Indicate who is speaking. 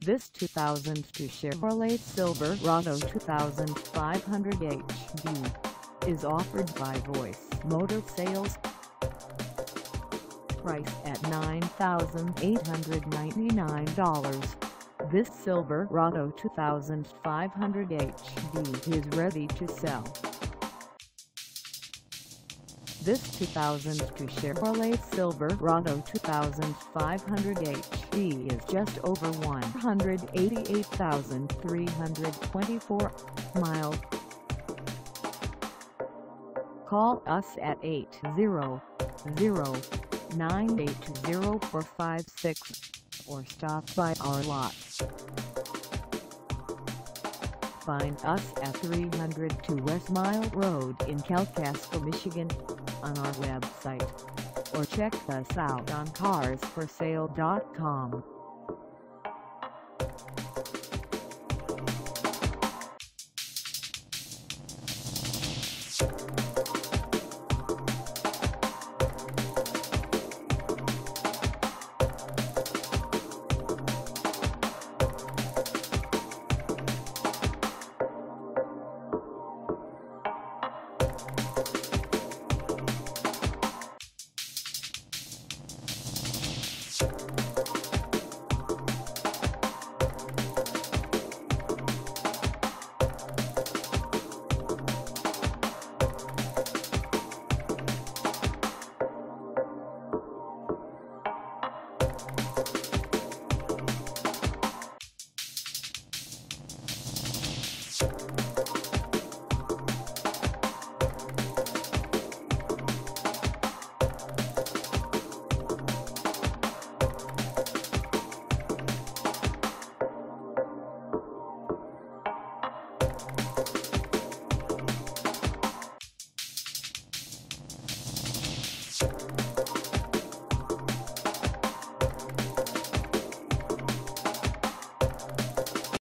Speaker 1: This 2002 Chevrolet Silverado 2500 HD is offered by Voice Motor Sales. Price at $9,899. This Silverado 2500 HD is ready to sell. This 2002 Chevrolet Silverado 2500 HD is just over 188,324 miles. Call us at 800-980-4556 or stop by our lot. Find us at 302 West Mile Road in Kalkaska, Michigan, on our website, or check us out on carsforsale.com.